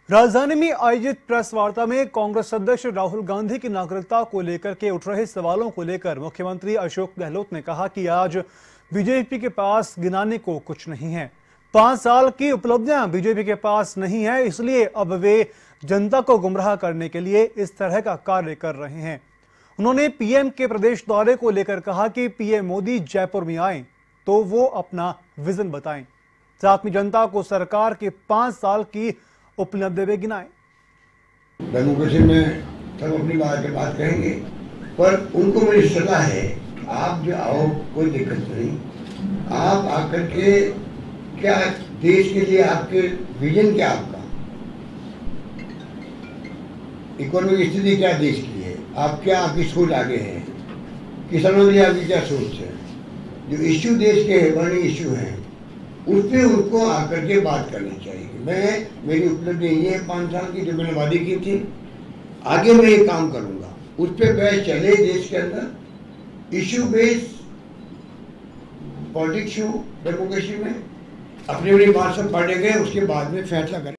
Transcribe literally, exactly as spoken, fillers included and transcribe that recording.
राजधानी में आयोजित प्रेस वार्ता में कांग्रेस अध्यक्ष राहुल गांधी की नागरिकता को लेकर के उठ रहे सवालों को लेकर मुख्यमंत्री अशोक गहलोत ने कहा कि आज बीजेपी के पास गिनाने को कुछ नहीं है। पांच साल की उपलब्धियां बीजेपी के पास नहीं है, इसलिए अब वे जनता को गुमराह करने के लिए इस तरह का कार्य कर रहे हैं। उन्होंने पीएम के प्रदेश दौरे को लेकर कहा कि पीएम मोदी जयपुर में आए तो वो अपना विजन बताएं, साथ में जनता को सरकार के पांच साल की उपलब्धि भी गिनाएं। डेमोक्रेसी में सब अपनी बात के बात कहेंगे, पर उनको मेरी सलाह है, आप जो आओ कोई दिक्कत नहीं, आप आकर के क्या देश के लिए आपके विजन क्या, आपका इकोनॉमिक स्थिति क्या देश की है, आप क्या आपकी सोच आगे है, किसानों के लिए आपकी क्या सोच है, जो इश्यू देश के बड़े इश्यू हैं उस पर उनको आकर के बात करनी चाहिए। मैं मेरी उपलब्धि यही है पाँच साल की, जो मैंने वादी की थी, आगे मैं ये काम करूंगा, उस पर बहस चले देश के अंदर, इश्यू बेस पॉलिटिक्स हो डेमोक्रेसी में, अपनी अपनी बात सब पढ़े गए, उसके बाद में फैसला करें।